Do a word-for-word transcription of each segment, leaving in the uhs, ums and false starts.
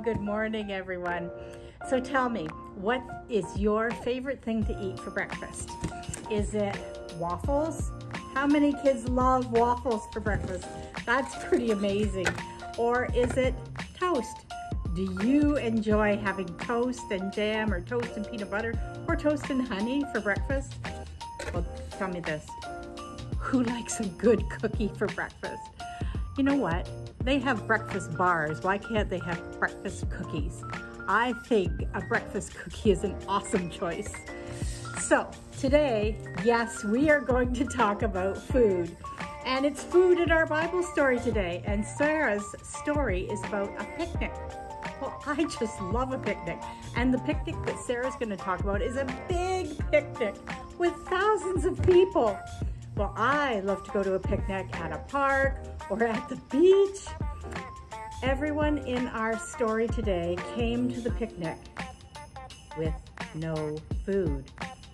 good morning, everyone. So tell me, what is your favorite thing to eat for breakfast? Is it waffles? How many kids love waffles for breakfast? That's pretty amazing. Or is it toast? Do you enjoy having toast and jam or toast and peanut butter or toast and honey for breakfast? Well, tell me this. Who likes a good cookie for breakfast? You know what? They have breakfast bars. Why can't they have breakfast cookies? I think a breakfast cookie is an awesome choice. So today, yes, we are going to talk about food. And it's food in our Bible story today. And Sarah's story is about a picnic. Well, I just love a picnic. And the picnic that Sarah's going to talk about is a big picnic with thousands of people. Well, I love to go to a picnic at a park or at the beach. Everyone in our story today came to the picnic with no food.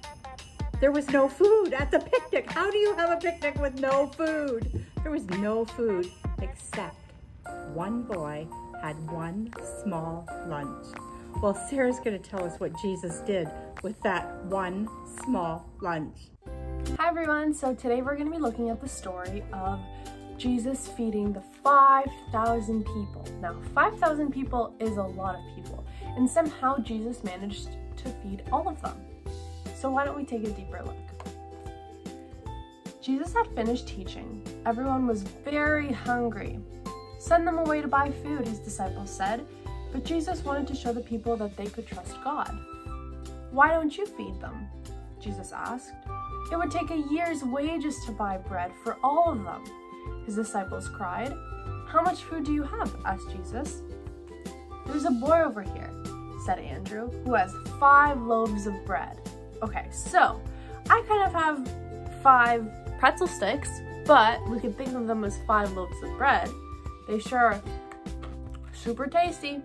There was no food at the picnic. How do you have a picnic with no food? There was no food except one boy had one small lunch. Well, Sarah's going to tell us what Jesus did with that one small lunch. Hi everyone, so today we're going to be looking at the story of Jesus feeding the five thousand people. Now, five thousand people is a lot of people, and somehow Jesus managed to feed all of them. So why don't we take a deeper look? Jesus had finished teaching. Everyone was very hungry. Send them away to buy food, his disciples said, but Jesus wanted to show the people that they could trust God. Why don't you feed them? Jesus asked. It would take a year's wages to buy bread for all of them. His disciples cried. How much food do you have? Asked Jesus. There's a boy over here, said Andrew, who has five loaves of bread. Okay, so I kind of have five pretzel sticks, but we could think of them as five loaves of bread. They sure are super tasty.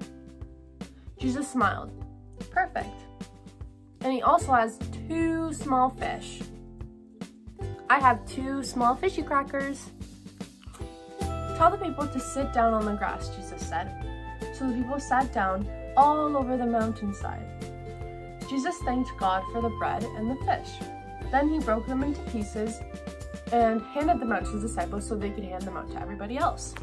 Jesus smiled. Perfect. And he also has two small fish. I have two small fishy crackers. Tell the people to sit down on the grass, Jesus said. So the people sat down all over the mountainside. Jesus thanked God for the bread and the fish. Then he broke them into pieces and handed them out to his disciples so they could hand them out to everybody else.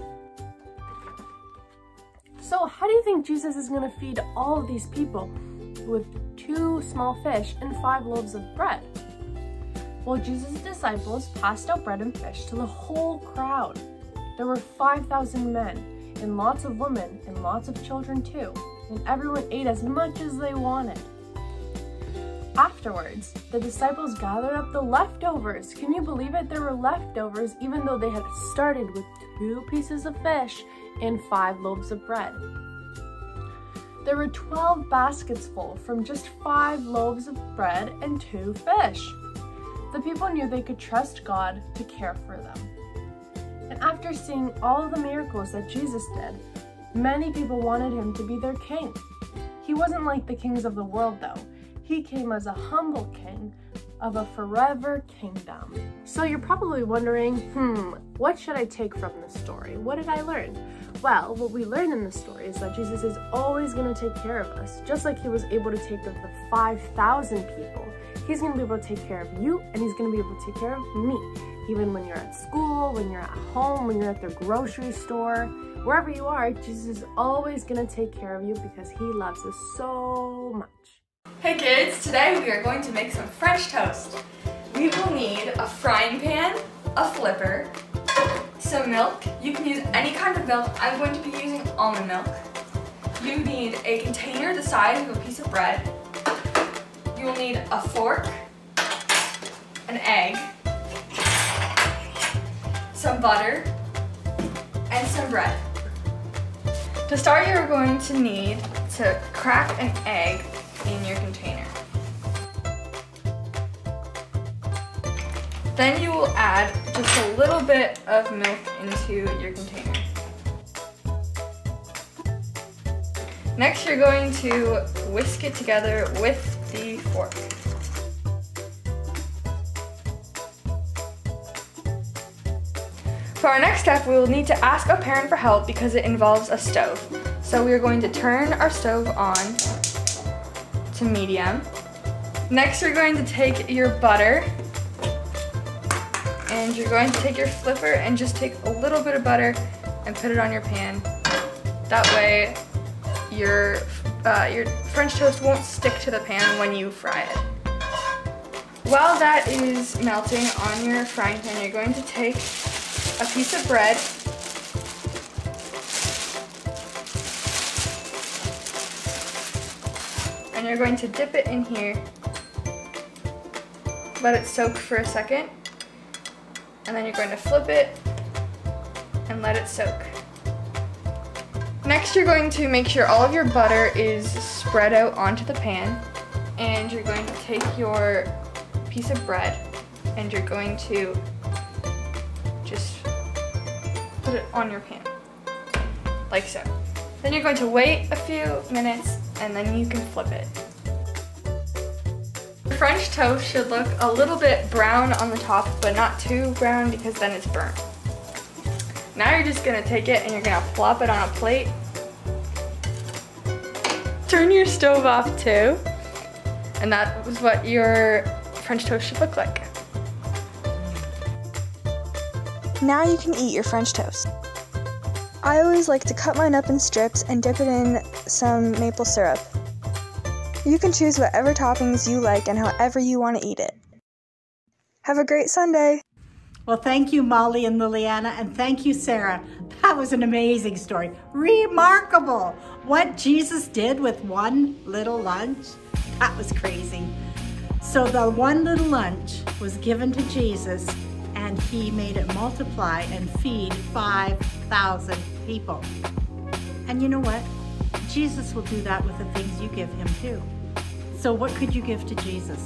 So how do you think Jesus is going to feed all of these people with two small fish and five loaves of bread? Well, Jesus' disciples passed out bread and fish to the whole crowd. There were five thousand men, and lots of women, and lots of children too, and everyone ate as much as they wanted. Afterwards, the disciples gathered up the leftovers. Can you believe it? There were leftovers even though they had started with two pieces of fish and five loaves of bread. There were twelve baskets full from just five loaves of bread and two fish. The people knew they could trust God to care for them. And after seeing all of the miracles that Jesus did, many people wanted him to be their king. He wasn't like the kings of the world though. He came as a humble king of a forever kingdom. So you're probably wondering, hmm, what should I take from this story? What did I learn? Well, what we learned in this story is that Jesus is always going to take care of us. Just like he was able to take of the five thousand people, he's going to be able to take care of you, and he's going to be able to take care of me. Even when you're at school, when you're at home, when you're at the grocery store, wherever you are, Jesus is always going to take care of you because he loves us so much. Hey kids, today we are going to make some French toast. We will need a frying pan, a flipper, some milk. You can use any kind of milk. I'm going to be using almond milk. You need a container the size of a piece of bread. You will need a fork, an egg, some butter, and some bread. To start, you're going to need to crack an egg in your container. Then you will add just a little bit of milk into your container. Next, you're going to whisk it together with the fork. For our next step, we will need to ask a parent for help because it involves a stove. So we are going to turn our stove on to medium. Next, you're going to take your butter and you're going to take your flipper and just take a little bit of butter and put it on your pan. That way, your, uh, your French toast won't stick to the pan when you fry it. While that is melting on your frying pan, you're going to take a piece of bread and you're going to dip it in here, let it soak for a second, and then you're going to flip it and let it soak. Next, you're going to make sure all of your butter is spread out onto the pan, and you're going to take your piece of bread and you're going to just put it on your pan, like so. Then you're going to wait a few minutes and then you can flip it. French toast should look a little bit brown on the top, but not too brown because then it's burnt. Now you're just gonna take it and you're gonna plop it on a plate. Turn your stove off too. And that was what your French toast should look like. Now you can eat your French toast. I always like to cut mine up in strips and dip it in some maple syrup. You can choose whatever toppings you like and however you want to eat it. Have a great Sunday! Well, thank you, Molly and Liliana, and thank you, Sarah. That was an amazing story. Remarkable! What Jesus did with one little lunch, that was crazy. So the one little lunch was given to Jesus, and he made it multiply and feed five thousand people. And you know what? Jesus will do that with the things you give him too. So what could you give to Jesus?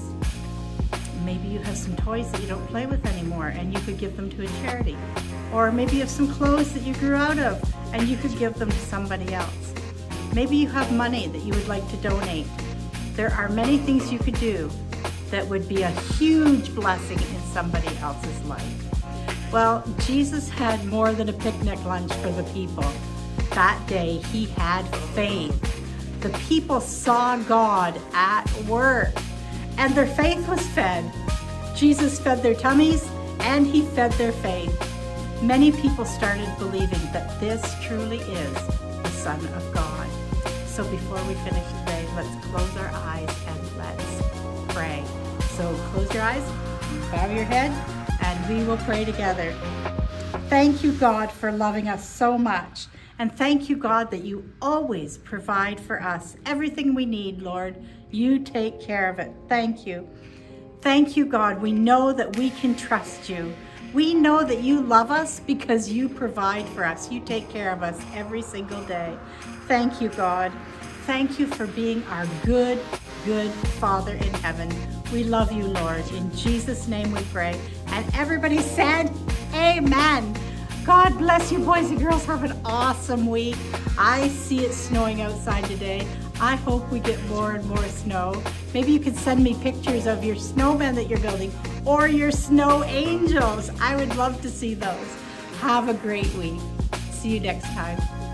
Maybe you have some toys that you don't play with anymore and you could give them to a charity. Or maybe you have some clothes that you grew out of and you could give them to somebody else. Maybe you have money that you would like to donate. There are many things you could do that would be a huge blessing in somebody else's life. Well, Jesus had more than a picnic lunch for the people. That day, he had faith. The people saw God at work, and their faith was fed. Jesus fed their tummies, and he fed their faith. Many people started believing that this truly is the Son of God. So before we finish today, let's close our eyes and let's pray. So close your eyes, bow your head, and we will pray together. Thank you, God, for loving us so much. And thank you, God, that you always provide for us everything we need, Lord. You take care of it. Thank you. Thank you, God. We know that we can trust you. We know that you love us because you provide for us. You take care of us every single day. Thank you, God. Thank you for being our good, good Father in heaven. We love you, Lord. In Jesus' name we pray. And everybody said, amen. God bless you, boys and girls. Have an awesome week. I see it snowing outside today. I hope we get more and more snow. Maybe you could send me pictures of your snowman that you're building or your snow angels. I would love to see those. Have a great week. See you next time.